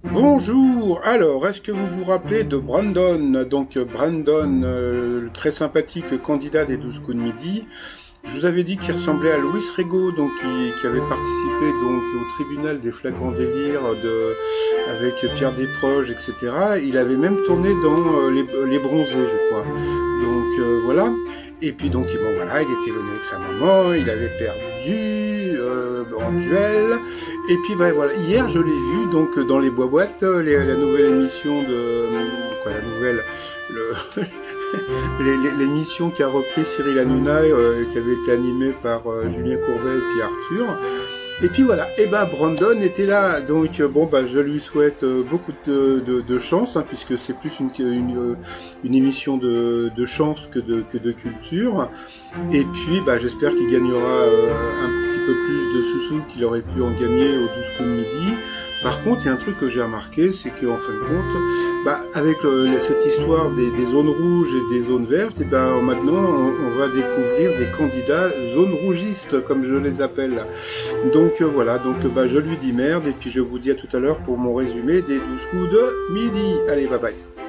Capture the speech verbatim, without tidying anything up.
Bonjour, alors est-ce que vous vous rappelez de Brandon? Donc Brandon, euh, le très sympathique candidat des douze coups de midi. Je vous avais dit qu'il ressemblait à Louis Rego, donc qui, qui avait participé donc au tribunal des flagrants délires de, avec Pierre Desproges, et cetera. Il avait même tourné dans euh, les, les Bronzés, je crois. Donc euh, voilà. Et puis donc bon voilà, il était venu avec sa maman, il avait perdu euh, en duel. Et puis ben voilà, hier je l'ai vu donc dans les bois boîtes, les, la nouvelle émission de quoi, la nouvelle, le l'émission qui a repris Cyril Hanouna, euh, qui avait été animée par euh, Julien Courbet et puis Arthur. Et puis voilà, et ben Brandon était là, donc euh, bon bah je lui souhaite euh, beaucoup de, de, de chance, hein, puisque c'est plus une, une, une émission de, de chance que de, que de culture. Et puis bah j'espère qu'il gagnera euh, un petit peu plus de sous-sous qu'il aurait pu en gagner aux douze coups de midi. Par contre, il y a un truc que j'ai remarqué, c'est qu'en fin de compte, bah, avec le, cette histoire des, des zones rouges et des zones vertes, et ben maintenant on, on va découvrir des candidats zones rougistes, comme je les appelle. Donc euh, voilà, donc bah, je lui dis merde, et puis je vous dis à tout à l'heure pour mon résumé des douze coups de midi. Allez, bye bye.